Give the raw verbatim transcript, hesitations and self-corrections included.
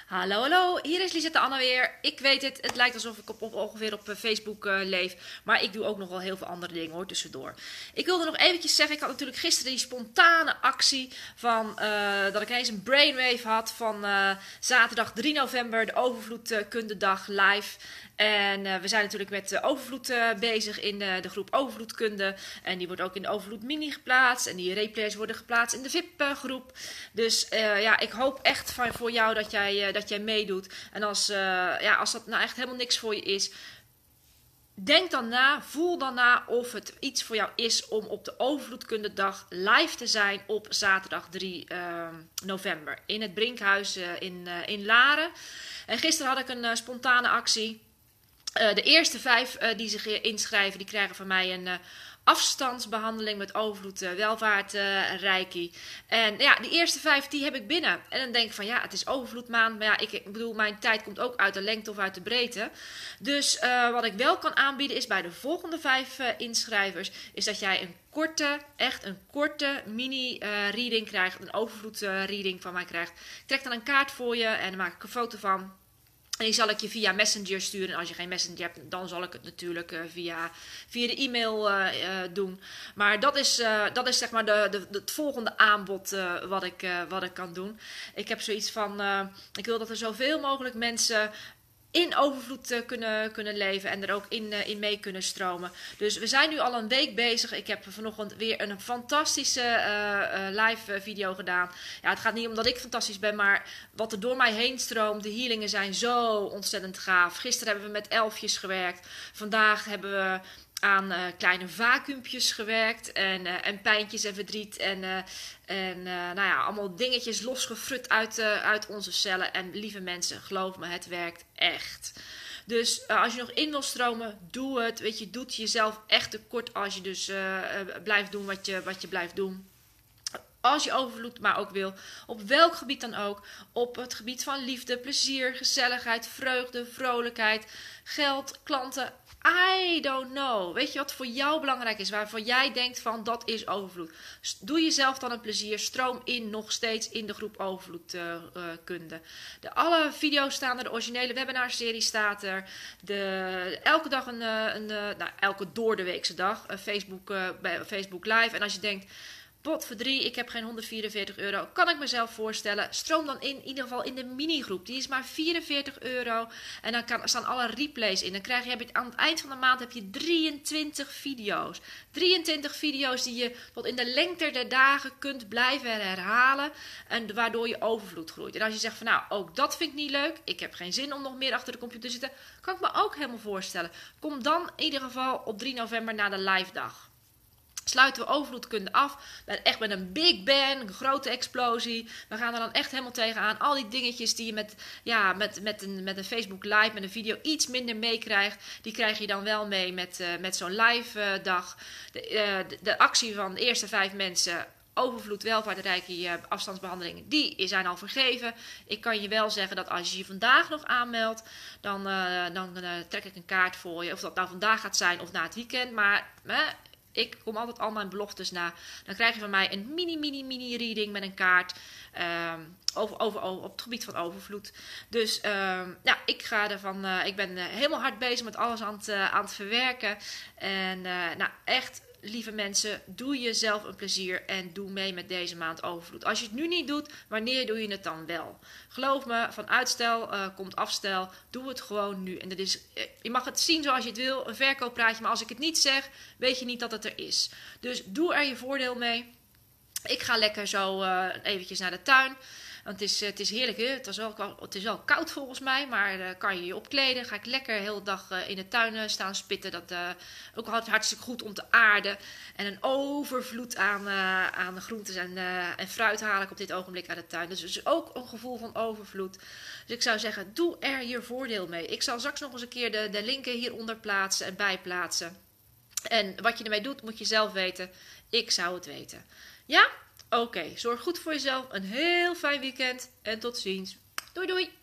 Hallo, hallo, hier is Lisette Anna weer. Ik weet het, het lijkt alsof ik op, op, ongeveer op Facebook uh, leef. Maar ik doe ook nog wel heel veel andere dingen hoor, tussendoor. Ik wilde nog eventjes zeggen, ik had natuurlijk gisteren die spontane actie van uh, dat ik ineens een brainwave had van uh, zaterdag drie november, de Overvloedkundedag live. En uh, we zijn natuurlijk met uh, overvloed uh, bezig in uh, de groep Overvloedkunde. En die wordt ook in de Overvloed Mini geplaatst. En die replays worden geplaatst in de V I P groep. Dus uh, ja, ik hoop echt van, voor jou dat jij, uh, dat jij meedoet. En als, uh, ja, als dat nou echt helemaal niks voor je is, denk dan na, voel dan na of het iets voor jou is om op de Overvloedkundedag live te zijn op zaterdag drie november. In het Brinkhuis uh, in, uh, in Laren. En gisteren had ik een uh, spontane actie. Uh, de eerste vijf uh, die zich inschrijven, die krijgen van mij een uh, afstandsbehandeling met overvloed, uh, welvaart, uh, reiki. En ja, die eerste vijf die heb ik binnen. En dan denk ik van ja, het is overvloedmaand. Maar ja, ik, ik bedoel, mijn tijd komt ook uit de lengte of uit de breedte. Dus uh, wat ik wel kan aanbieden is bij de volgende vijf uh, inschrijvers, is dat jij een korte, echt een korte mini-reading uh, krijgt. Een overvloed-reading uh, van mij krijgt. Ik trek dan een kaart voor je en dan maak ik een foto van. En die zal ik je via Messenger sturen. En als je geen Messenger hebt, dan zal ik het natuurlijk uh, via, via de e-mail uh, uh, doen. Maar dat is, uh, dat is zeg maar de, de, de, het volgende aanbod uh, wat, ik, uh, wat ik kan doen. Ik heb zoiets van, uh, ik wil dat er zoveel mogelijk mensen in overvloed uh, kunnen, kunnen leven en er ook in, uh, in mee kunnen stromen. Dus we zijn nu al een week bezig. Ik heb vanochtend weer een fantastische uh, uh, live video gedaan. Ja, het gaat niet omdat ik fantastisch ben, maar wat er door mij heen stroomt. De healingen zijn zo ontzettend gaaf. Gisteren hebben we met elfjes gewerkt. Vandaag hebben we aan uh, kleine vacuümpjes gewerkt en, uh, en pijntjes en verdriet en, uh, en uh, nou ja, allemaal dingetjes losgefrut uit, uh, uit onze cellen. En lieve mensen, geloof me, het werkt echt. Dus uh, als je nog in wil stromen, doe het. Weet je, doet jezelf echt tekort als je dus uh, uh, blijft doen wat je, wat je blijft doen. Als je overvloed maar ook wil, op welk gebied dan ook, op het gebied van liefde, plezier, gezelligheid, vreugde, vrolijkheid, geld, klanten, I don't know. Weet je wat voor jou belangrijk is, waarvan jij denkt van dat is overvloed. Doe jezelf dan een plezier, stroom in nog steeds in de groep Overvloedkunde. Uh, de alle video's staan er, de originele webinarserie staat er, de, elke dag een, een, een nou, elke door de weekse dag, uh, Facebook, uh, bij Facebook Live. En als je denkt, pot voor drie, ik heb geen honderdvierenveertig euro. Kan ik mezelf voorstellen. Stroom dan in, in ieder geval in de minigroep. Die is maar vierenveertig euro. En dan kan, staan alle replays in. Dan krijg je, heb je aan het eind van de maand heb je drieëntwintig video's. drieëntwintig video's die je tot in de lengte der dagen kunt blijven herhalen. En waardoor je overvloed groeit. En als je zegt van nou, ook dat vind ik niet leuk. Ik heb geen zin om nog meer achter de computer te zitten. Kan ik me ook helemaal voorstellen. Kom dan in ieder geval op drie november naar de live dag. Sluiten we overvloedkunde af. Echt met een big bang, een grote explosie. We gaan er dan echt helemaal tegenaan. Al die dingetjes die je met, ja, met, met, een, met een Facebook live, met een video iets minder meekrijgt. Die krijg je dan wel mee met, uh, met zo'n live uh, dag. De, uh, de, de actie van de eerste vijf mensen. Overvloed, welvaart, reiki, uh, afstandsbehandelingen, die zijn al vergeven. Ik kan je wel zeggen dat als je je vandaag nog aanmeldt, dan, uh, dan uh, trek ik een kaart voor je. Of dat nou vandaag gaat zijn of na het weekend. Maar uh, ik kom altijd al mijn beloftes na. Dan krijg je van mij een mini, mini, mini reading met een kaart. Um, over, over, over, op het gebied van overvloed. Dus um, ja, ik ga ervan. Uh, ik ben uh, helemaal hard bezig met alles aan het, uh, aan het verwerken. En uh, nou, echt, lieve mensen, doe jezelf een plezier en doe mee met deze maand overvloed. Als je het nu niet doet, wanneer doe je het dan wel? Geloof me, van uitstel uh, komt afstel. Doe het gewoon nu. En dat is, uh, je mag het zien zoals je het wil, een verkooppraatje. Maar als ik het niet zeg, weet je niet dat het er is. Dus doe er je voordeel mee. Ik ga lekker zo uh, eventjes naar de tuin. Want het is, het is heerlijk, hè? Het, is wel, het is wel koud volgens mij, maar uh, kan je je opkleden. Ga ik lekker de hele dag uh, in de tuin uh, staan spitten. Dat uh, ook hartstikke goed om te aarden. En een overvloed aan, uh, aan groentes en, uh, en fruit haal ik op dit ogenblik uit de tuin. Dus het is ook een gevoel van overvloed. Dus ik zou zeggen, doe er je voordeel mee. Ik zal straks nog eens een keer de, de linken hieronder plaatsen en bijplaatsen. En wat je ermee doet, moet je zelf weten. Ik zou het weten. Ja? Oké, okay, zorg goed voor jezelf. Een heel fijn weekend en tot ziens. Doei doei!